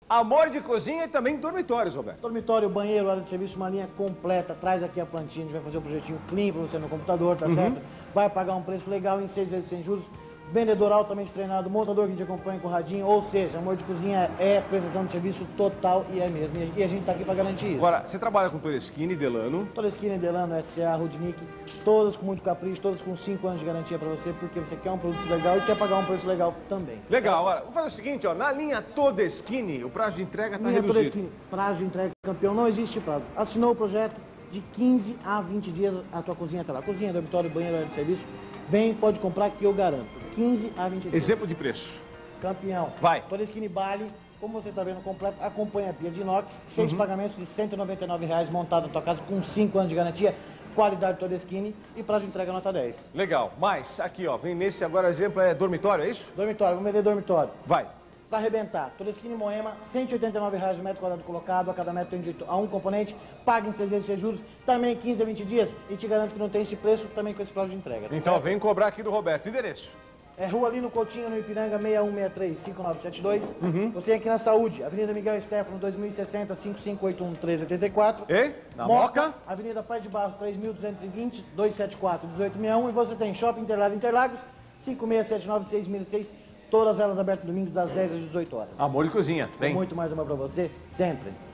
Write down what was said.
Amor de cozinha e também dormitórios, Roberto. Dormitório, banheiro, área de serviço, uma linha completa. Traz aqui a plantinha, a gente vai fazer um projetinho clean para você no computador, tá certo? Vai pagar um preço legal em 6 vezes sem juros. Vendedor altamente treinado, montador que te acompanha com o radinho, ou seja, Amor de Cozinha é prestação de serviço total e é mesmo. E a gente tá aqui para garantir isso. Agora, você trabalha com Todeschini, Delano. Todeschini, Delano, SA, Rudnick, todas com muito capricho, todas com 5 anos de garantia para você, porque você quer um produto legal e quer pagar um preço legal também. Legal, agora, vamos fazer o seguinte, ó, na linha Todeschini, o prazo de entrega está reduzido. Todeschini, prazo de entrega, campeão, não existe prazo. Assinou o projeto, de 15 a 20 dias a tua cozinha está lá. Cozinha, dormitório, banheiro, área de serviço, vem, pode comprar que eu garanto. 15 a 20 dias. Exemplo de preço. Campeão. Vai. Todeschini Bali, como você está vendo completo, acompanha a pia de inox, 6 pagamentos de R$ 199,00 montado na tua casa com 5 anos de garantia, qualidade Todeschini e prazo de entrega nota 10. Legal, mas aqui ó, vem nesse agora exemplo, é dormitório, é isso? Dormitório, vamos vender dormitório. Vai. Para arrebentar, Todeschini Moema, R$ 189,00 o metro quadrado colocado, a cada metro tem direito a um componente, paga em 6 vezes sem juros, também 15 a 20 dias, e te garanto que não tem esse preço, também com esse prazo de entrega. Tá então certo? vem cobrar aqui do Roberto, endereço. É Rua Lino Coutinho, no Ipiranga, 6163-5972. Você tem aqui na Saúde, Avenida Miguel Stefano, 2060, 5581-1384. E? Na Moca? Avenida Paz de Barros, 3220-274-1861. E você tem Shopping Interlagos, 5679-6006. Todas elas abertas no domingo, das 10 às 18 horas. Amor de cozinha, vem. Muito mais amor pra você, sempre.